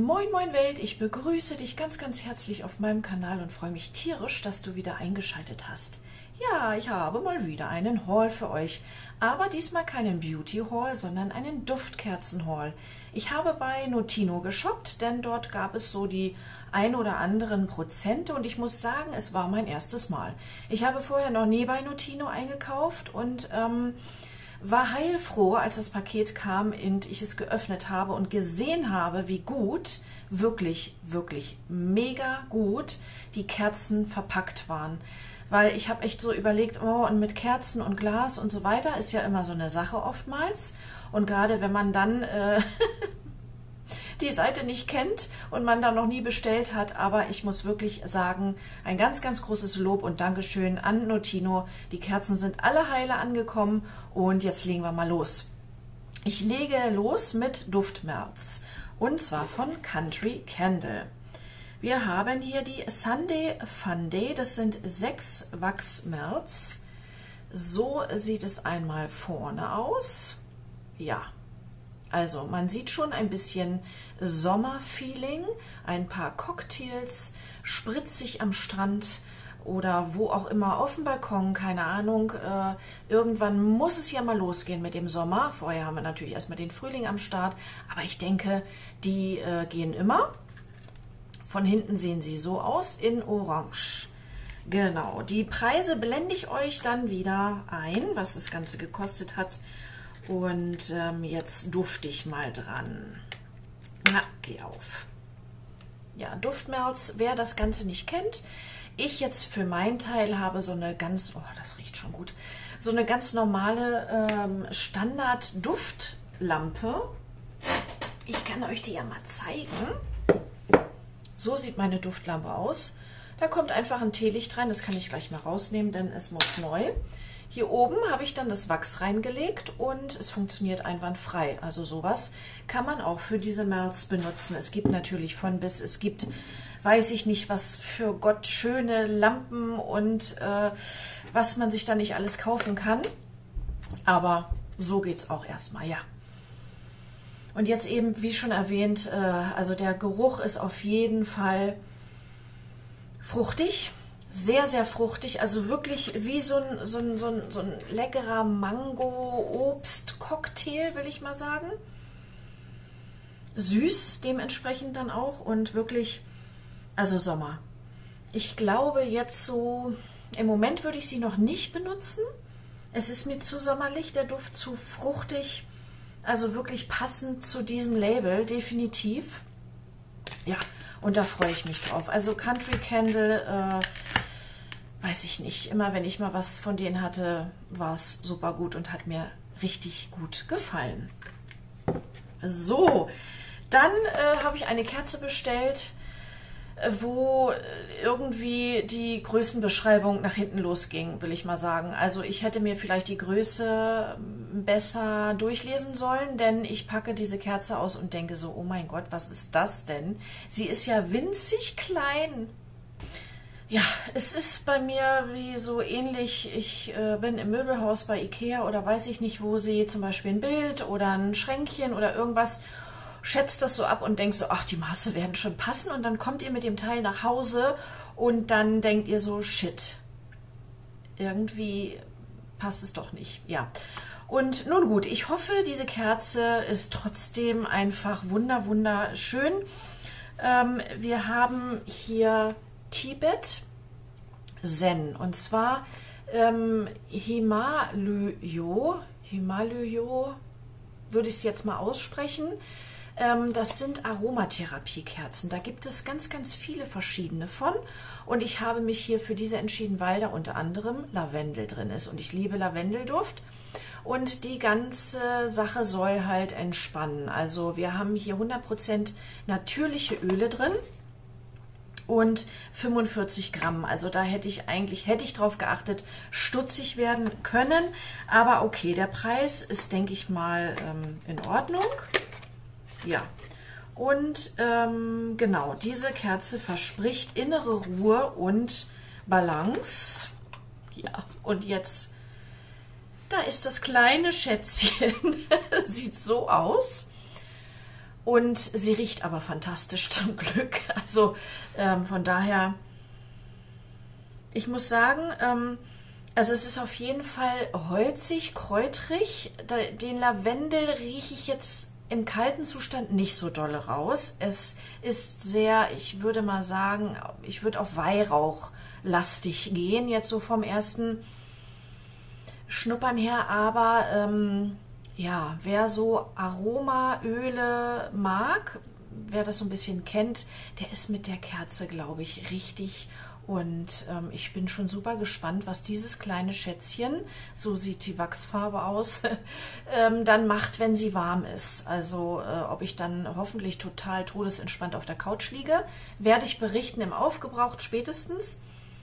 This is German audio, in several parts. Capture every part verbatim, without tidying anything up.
Moin Moin Welt, ich begrüße dich ganz ganz herzlich auf meinem Kanal und freue mich tierisch, dass du wieder eingeschaltet hast. Ja, ich habe mal wieder einen Haul für euch, aber diesmal keinen Beauty Haul, sondern einen Duftkerzen Haul. Ich habe bei Notino geshoppt, denn dort gab es so die ein oder anderen Prozente und ich muss sagen, es war mein erstes Mal. Ich habe vorher noch nie bei Notino eingekauft und ähm, war heilfroh, als das Paket kam und ich es geöffnet habe und gesehen habe, wie gut, wirklich, wirklich mega gut die Kerzen verpackt waren. Weil ich habe echt so überlegt, oh, und mit Kerzen und Glas und so weiter ist ja immer so eine Sache oftmals. Und gerade wenn man dann äh, die Seite nicht kennt und man da noch nie bestellt hat, aber ich muss wirklich sagen, ein ganz, ganz großes Lob und Dankeschön an Notino. Die Kerzen sind alle heile angekommen und jetzt legen wir mal los. Ich lege los mit Duftmerz und zwar von Country Candle. Wir haben hier die Sunday Fun Day, das sind sechs Wachsmerz. So sieht es einmal vorne aus. Ja. Also man sieht schon ein bisschen Sommerfeeling, ein paar Cocktails, spritzig am Strand oder wo auch immer, auf dem Balkon, keine Ahnung. Äh, irgendwann muss es ja mal losgehen mit dem Sommer. Vorher haben wir natürlich erstmal den Frühling am Start, aber ich denke, die äh, gehen immer. Von hinten sehen sie so aus, in Orange. Genau, die Preise blende ich euch dann wieder ein, was das Ganze gekostet hat. Und ähm, jetzt dufte ich mal dran. Na, geh auf. Ja, Duftmerz, wer das Ganze nicht kennt. Ich jetzt für meinen Teil habe so eine ganz, oh, das riecht schon gut, so eine ganz normale ähm, Standard-Duftlampe. Ich kann euch die ja mal zeigen. So sieht meine Duftlampe aus. Da kommt einfach ein Teelicht rein, das kann ich gleich mal rausnehmen, denn es muss neu. Hier oben habe ich dann das Wachs reingelegt und es funktioniert einwandfrei. Also sowas kann man auch für diese Merz benutzen. Es gibt natürlich von bis, es gibt, weiß ich nicht, was für Gott schöne Lampen und äh, was man sich da nicht alles kaufen kann. Aber so geht es auch erstmal, ja. Und jetzt eben, wie schon erwähnt, äh, also der Geruch ist auf jeden Fall fruchtig. Sehr, sehr fruchtig, also wirklich wie so ein, so ein, so ein, so ein leckerer Mango-Obst-Cocktail, will ich mal sagen. Süß dementsprechend dann auch und wirklich, also Sommer. Ich glaube jetzt so, im Moment würde ich sie noch nicht benutzen. Es ist mir zu sommerlich, der Duft zu fruchtig, also wirklich passend zu diesem Label, definitiv. Ja, und da freue ich mich drauf. Also Country Candle, äh, weiß ich nicht, immer wenn ich mal was von denen hatte, war es super gut und hat mir richtig gut gefallen. So, dann äh, habe ich eine Kerze bestellt, wo irgendwie die Größenbeschreibung nach hinten losging, will ich mal sagen. Also ich hätte mir vielleicht die Größe besser durchlesen sollen, denn ich packe diese Kerze aus und denke so, oh mein Gott, was ist das denn? Sie ist ja winzig klein. Ja, es ist bei mir wie so ähnlich, ich äh, bin im Möbelhaus bei Ikea oder weiß ich nicht, wo sie zum Beispiel ein Bild oder ein Schränkchen oder irgendwas, schätzt das so ab und denkt so, ach, die Maße werden schon passen und dann kommt ihr mit dem Teil nach Hause und dann denkt ihr so, shit, irgendwie passt es doch nicht, ja. Und nun gut, ich hoffe, diese Kerze ist trotzdem einfach wunder, wunderschön. Ähm, wir haben hier Tibet Zen und zwar ähm, Himalyo, Himalyo würde ich es jetzt mal aussprechen. Ähm, das sind Aromatherapiekerzen. Da gibt es ganz, ganz viele verschiedene von und ich habe mich hier für diese entschieden, weil da unter anderem Lavendel drin ist und ich liebe Lavendelduft. Und die ganze Sache soll halt entspannen. Also wir haben hier hundert Prozent natürliche Öle drin. Und fünfundvierzig Gramm, also da hätte ich eigentlich, hätte ich drauf geachtet, stutzig werden können, aber okay, der Preis ist, denke ich mal, ähm, in Ordnung, ja, und ähm, genau, diese Kerze verspricht innere Ruhe und Balance, ja, und jetzt, da ist das kleine Schätzchen, sieht so aus. Und sie riecht aber fantastisch zum Glück. Also ähm, von daher, ich muss sagen, ähm, also es ist auf jeden Fall holzig, kräutrig. Den Lavendel rieche ich jetzt im kalten Zustand nicht so dolle raus. Es ist sehr, ich würde mal sagen, ich würde auf Weihrauch lastig gehen, jetzt so vom ersten Schnuppern her. Aber ähm, ja, wer so Aromaöle mag, wer das so ein bisschen kennt, der ist mit der Kerze, glaube ich, richtig. Und ähm, ich bin schon super gespannt, was dieses kleine Schätzchen, so sieht die Wachsfarbe aus, ähm, dann macht, wenn sie warm ist. Also äh, ob ich dann hoffentlich total todesentspannt auf der Couch liege, werde ich berichten im Aufgebraucht spätestens.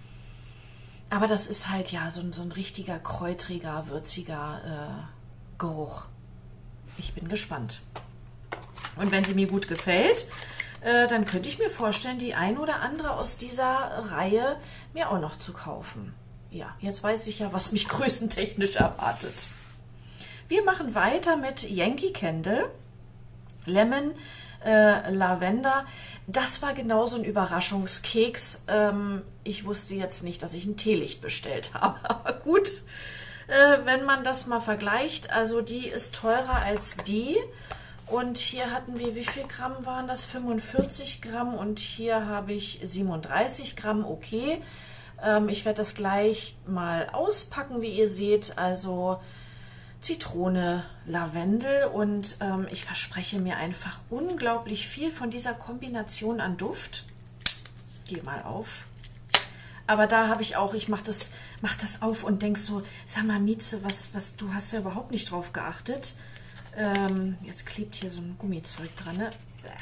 Aber das ist halt ja so, so ein richtiger kräutriger, würziger äh, Geruch. Ich bin gespannt. Und wenn sie mir gut gefällt, dann könnte ich mir vorstellen, die ein oder andere aus dieser Reihe mir auch noch zu kaufen. Ja, jetzt weiß ich ja, was mich größentechnisch erwartet. Wir machen weiter mit Yankee Candle, Lemon, äh, Lavender. Das war genauso ein Überraschungskeks. Ähm, ich wusste jetzt nicht, dass ich ein Teelicht bestellt habe, aber gut, äh, wenn man das mal vergleicht, also die ist teurer als die. Und hier hatten wir, wie viel Gramm waren das? fünfundvierzig Gramm und hier habe ich siebenunddreißig Gramm, okay. Ähm, ich werde das gleich mal auspacken, wie ihr seht. Also Zitrone, Lavendel und ähm, ich verspreche mir einfach unglaublich viel von dieser Kombination an Duft. Geh mal auf. Aber da habe ich auch, ich mache das, mach das auf und denke so, sag mal Mieze, was, was, du hast ja überhaupt nicht drauf geachtet. Ähm, jetzt klebt hier so ein Gummizeug dran, ne?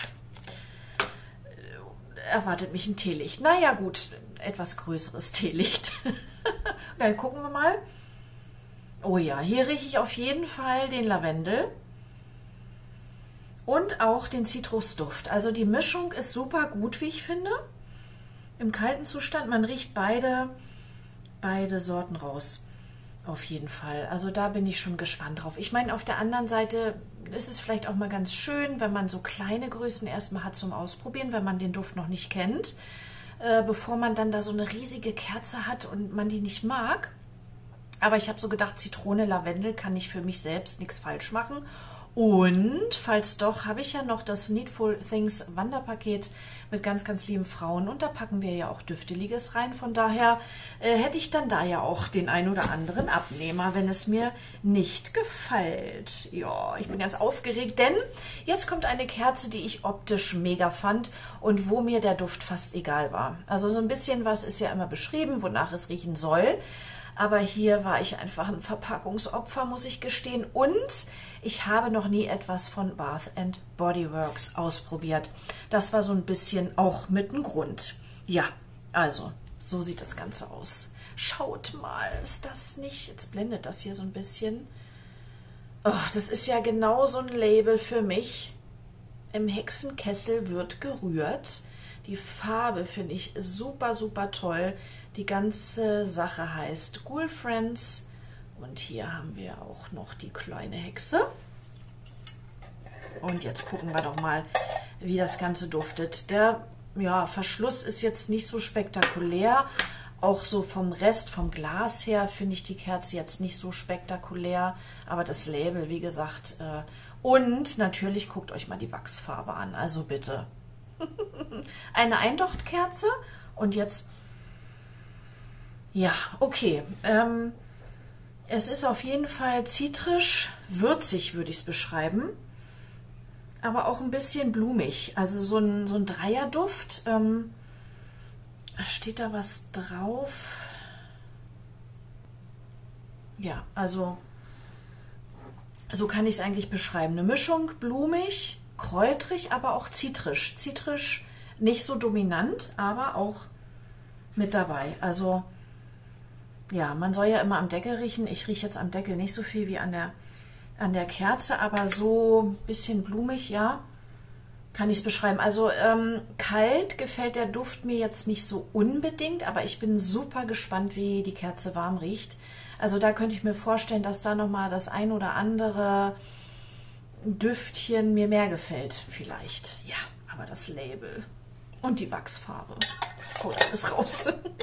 Erwartet mich ein Teelicht. Naja gut, etwas größeres Teelicht. Dann gucken wir mal. Oh ja, hier rieche ich auf jeden Fall den Lavendel und auch den Zitrusduft. Also die Mischung ist super gut, wie ich finde. Im kalten Zustand, man riecht beide, beide Sorten raus. Auf jeden Fall. Also da bin ich schon gespannt drauf. Ich meine, auf der anderen Seite ist es vielleicht auch mal ganz schön, wenn man so kleine Größen erstmal hat zum Ausprobieren, wenn man den Duft noch nicht kennt, äh, bevor man dann da so eine riesige Kerze hat und man die nicht mag. Aber ich habe so gedacht, Zitrone, Lavendel kann ich für mich selbst nichts falsch machen. Und falls doch, habe ich ja noch das Needful Things Wanderpaket mit ganz, ganz lieben Frauen. Und da packen wir ja auch Düfteliges rein. Von daher äh, hätte ich dann da ja auch den ein oder anderen Abnehmer, wenn es mir nicht gefällt. Ja, ich bin ganz aufgeregt, denn jetzt kommt eine Kerze, die ich optisch mega fand und wo mir der Duft fast egal war. Also so ein bisschen was ist ja immer beschrieben, wonach es riechen soll. Aber hier war ich einfach ein Verpackungsopfer, muss ich gestehen. Und ich habe noch nie etwas von Bath and Body Works ausprobiert. Das war so ein bisschen auch mit einem Grund. Ja, also, so sieht das Ganze aus. Schaut mal, ist das nicht... Jetzt blendet das hier so ein bisschen. Oh, das ist ja genau so ein Label für mich. Im Hexenkessel wird gerührt. Die Farbe finde ich super, super toll. Die ganze Sache heißt Ghoul Friends und hier haben wir auch noch die kleine Hexe. Und jetzt gucken wir doch mal, wie das Ganze duftet. Der ja, Verschluss ist jetzt nicht so spektakulär. Auch so vom Rest, vom Glas her, finde ich die Kerze jetzt nicht so spektakulär. Aber das Label, wie gesagt. Äh, und natürlich guckt euch mal die Wachsfarbe an. Also bitte. Eine Eindochtkerze und jetzt... Ja, okay. Ähm, es ist auf jeden Fall zitrisch, würzig würde ich es beschreiben, aber auch ein bisschen blumig. Also so ein, so ein Dreierduft. Ähm, steht da was drauf? Ja, also so kann ich es eigentlich beschreiben. Eine Mischung, blumig, kräutrig, aber auch zitrisch. Zitrisch nicht so dominant, aber auch mit dabei. Also... Ja, man soll ja immer am Deckel riechen. Ich rieche jetzt am Deckel nicht so viel wie an der, an der Kerze, aber so ein bisschen blumig, ja, kann ich es beschreiben. Also ähm, kalt gefällt der Duft mir jetzt nicht so unbedingt, aber ich bin super gespannt, wie die Kerze warm riecht. Also da könnte ich mir vorstellen, dass da nochmal das ein oder andere Düftchen mir mehr gefällt, vielleicht. Ja, aber das Label und die Wachsfarbe. Holt alles raus.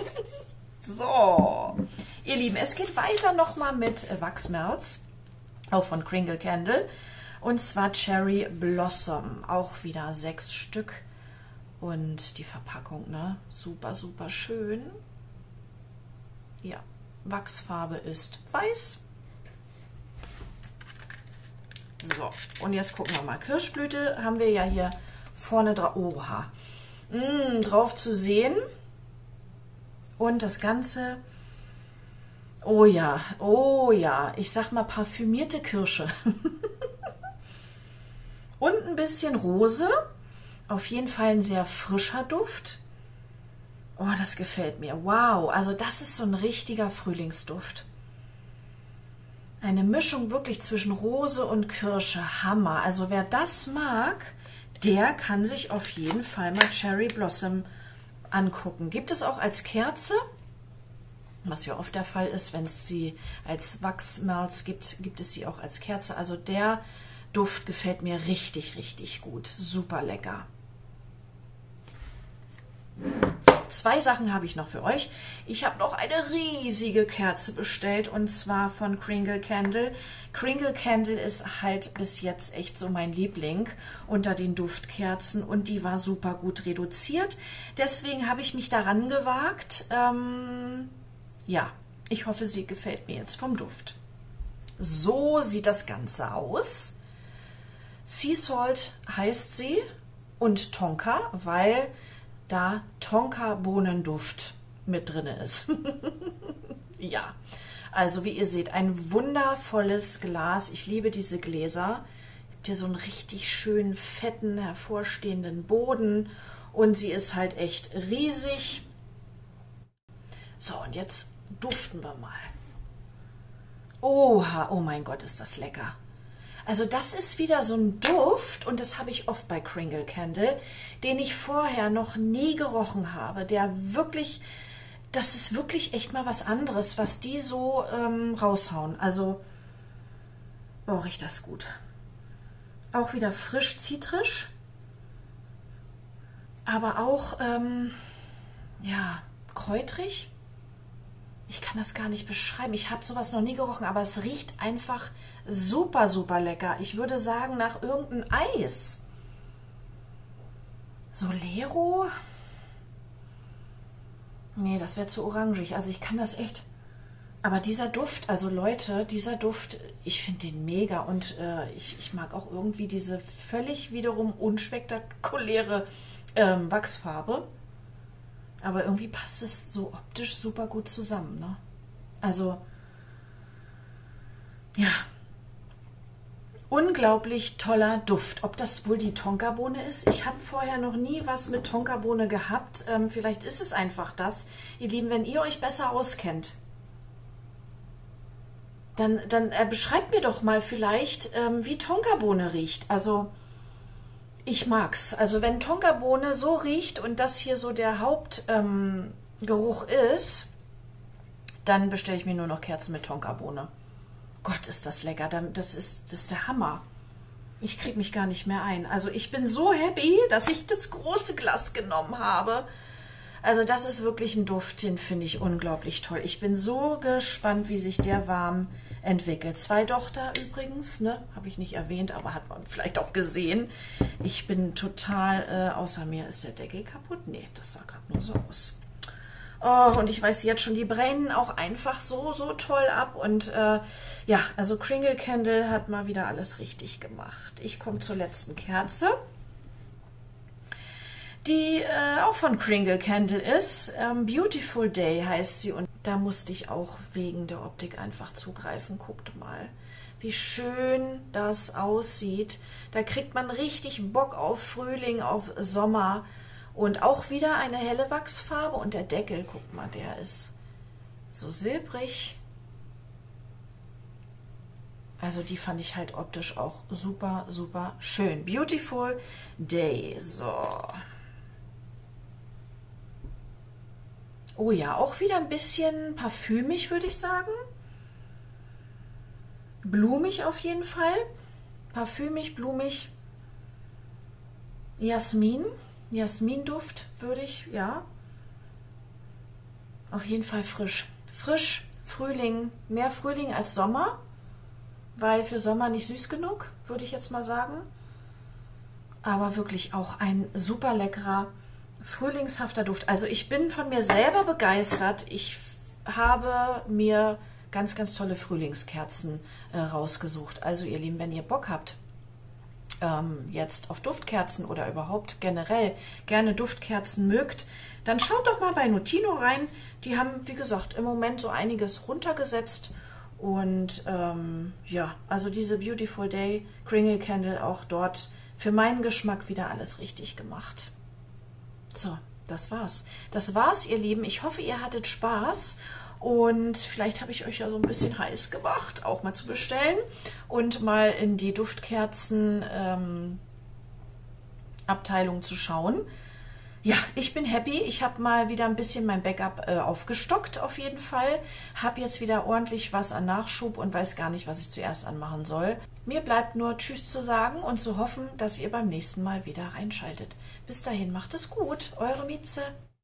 So, ihr Lieben, es geht weiter nochmal mit Wachsmelz, auch von Kringle Candle. Und zwar Cherry Blossom, auch wieder sechs Stück. Und die Verpackung, ne? Super, super schön. Ja, Wachsfarbe ist weiß. So, und jetzt gucken wir mal. Kirschblüte haben wir ja hier vorne drauf. Oha. Mm, drauf zu sehen. Und das Ganze. Oh ja, oh ja. Ich sag mal parfümierte Kirsche. Und ein bisschen Rose. Auf jeden Fall ein sehr frischer Duft. Oh, das gefällt mir. Wow, also das ist so ein richtiger Frühlingsduft. Eine Mischung wirklich zwischen Rose und Kirsche. Hammer. Also wer das mag, der kann sich auf jeden Fall mal Cherry Blossom angucken. Gibt es auch als Kerze, was ja oft der Fall ist, wenn es sie als Wachsmelz gibt, gibt es sie auch als Kerze. Also der Duft gefällt mir richtig, richtig gut. Super lecker. Zwei Sachen habe ich noch für euch. Ich habe noch eine riesige Kerze bestellt und zwar von Kringle Candle. Kringle Candle ist halt bis jetzt echt so mein Liebling unter den Duftkerzen und die war super gut reduziert. Deswegen habe ich mich daran gewagt. Ähm, ja, ich hoffe, sie gefällt mir jetzt vom Duft. So sieht das Ganze aus. Sea Salt heißt sie und Tonka, weil da Tonka-Bohnenduft mit drin ist. Ja, also wie ihr seht, ein wundervolles Glas. Ich liebe diese Gläser. Habt ihr so einen richtig schönen, fetten, hervorstehenden Boden und sie ist halt echt riesig. So, und jetzt duften wir mal. Oha, oh mein Gott, ist das lecker. Also das ist wieder so ein Duft, und das habe ich oft bei Kringle Candle, den ich vorher noch nie gerochen habe, der wirklich, das ist wirklich echt mal was anderes, was die so ähm, raushauen. Also, oh, riecht das gut. Auch wieder frisch zitrisch, aber auch, ähm, ja, kräutrig. Ich kann das gar nicht beschreiben. Ich habe sowas noch nie gerochen, aber es riecht einfach super, super lecker. Ich würde sagen, nach irgendeinem Eis. Solero? Nee, das wäre zu orangig. Also ich kann das echt... Aber dieser Duft, also Leute, dieser Duft, ich finde den mega. Und äh, ich, ich mag auch irgendwie diese völlig wiederum unspektakuläre ähm, Wachsfarbe. Aber irgendwie passt es so optisch super gut zusammen, ne? Also, ja, unglaublich toller Duft. Ob das wohl die Tonkabohne ist? Ich habe vorher noch nie was mit Tonkabohne gehabt. Ähm, vielleicht ist es einfach das. Ihr Lieben, wenn ihr euch besser auskennt, dann, dann äh, beschreibt mir doch mal vielleicht, ähm, wie Tonkabohne riecht. Also... Ich mag's. Also wenn Tonkabohne so riecht und das hier so der Hauptgeruch ähm, ist, dann bestelle ich mir nur noch Kerzen mit Tonkabohne. Gott, ist das lecker. Das ist, das ist der Hammer. Ich kriege mich gar nicht mehr ein. Also ich bin so happy, dass ich das große Glas genommen habe. Also das ist wirklich ein Duft, den finde ich unglaublich toll. Ich bin so gespannt, wie sich der warm entwickelt. Zwei Tochter übrigens, ne, habe ich nicht erwähnt, aber hat man vielleicht auch gesehen. Ich bin total, äh, außer mir ist der Deckel kaputt. Nee, das sah gerade nur so aus. Oh, und ich weiß jetzt schon, die brennen auch einfach so, so toll ab. Und äh, ja, also Kringle Candle hat mal wieder alles richtig gemacht. Ich komme zur letzten Kerze, die äh, auch von Kringle Candle ist. Ähm, Beautiful Day heißt sie und da musste ich auch wegen der Optik einfach zugreifen. Guckt mal, wie schön das aussieht. Da kriegt man richtig Bock auf Frühling, auf Sommer und auch wieder eine helle Wachsfarbe und der Deckel, guckt mal, der ist so silbrig. Also die fand ich halt optisch auch super, super schön. Beautiful Day, so. Oh ja, auch wieder ein bisschen parfümig, würde ich sagen. Blumig auf jeden Fall. parfümig, blumig. Jasmin, Jasminduft würde ich, ja. Auf jeden Fall frisch. Frisch, Frühling, mehr Frühling als Sommer, weil für Sommer nicht süß genug, würde ich jetzt mal sagen. Aber wirklich auch ein super leckerer, frühlingshafter Duft. Also ich bin von mir selber begeistert. Ich habe mir ganz, ganz tolle Frühlingskerzen äh, rausgesucht. Also ihr Lieben, wenn ihr Bock habt, ähm, jetzt auf Duftkerzen oder überhaupt generell gerne Duftkerzen mögt, dann schaut doch mal bei Notino rein. Die haben, wie gesagt, im Moment so einiges runtergesetzt. Und ähm, ja, also diese Beautiful Day Kringle Candle auch dort für meinen Geschmack wieder alles richtig gemacht. So, das war's. Das war's, ihr Lieben. Ich hoffe, ihr hattet Spaß. Und vielleicht habe ich euch ja so ein bisschen heiß gemacht, auch mal zu bestellen und mal in die Duftkerzen ähm, Abteilung zu schauen. Ja, ich bin happy. Ich habe mal wieder ein bisschen mein Backup äh, aufgestockt auf jeden Fall. Habe jetzt wieder ordentlich was an Nachschub und weiß gar nicht, was ich zuerst anmachen soll. Mir bleibt nur Tschüss zu sagen und zu hoffen, dass ihr beim nächsten Mal wieder reinschaltet. Bis dahin, macht es gut. Eure Mieze.